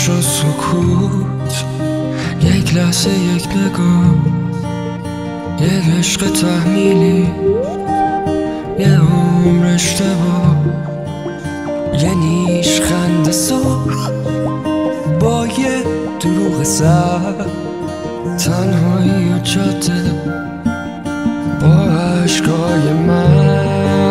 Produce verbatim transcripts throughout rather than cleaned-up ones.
عشق و سکوت، یک لحظه یک نگاه، یک عشق تحمیلی، یه عمر اشتباه، یه نیش خنده سرخ با یه دروغ سر، تنهایی و جاده با عشقای من.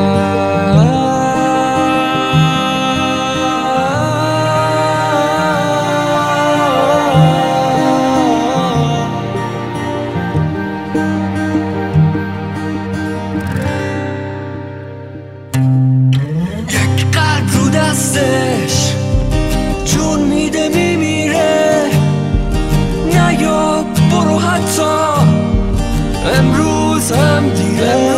یک قلب رو دستش جون میده میمیره، نیا برو حتی امروز هم دیره.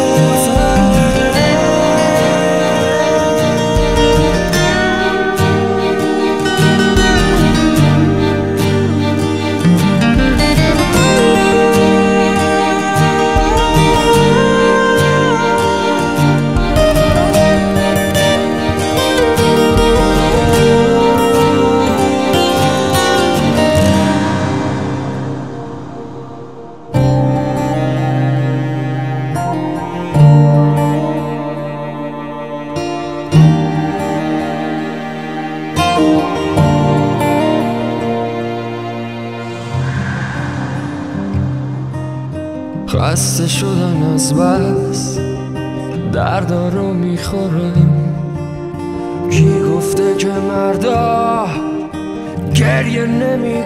خسته شدن از بس دردا رو میخورم، کی گفته که مردا گریه نمی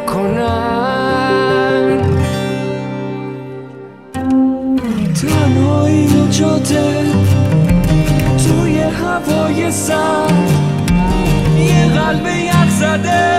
کنن؟ تنهایی و جاده توی هوای سرد، یه قلب یخ زده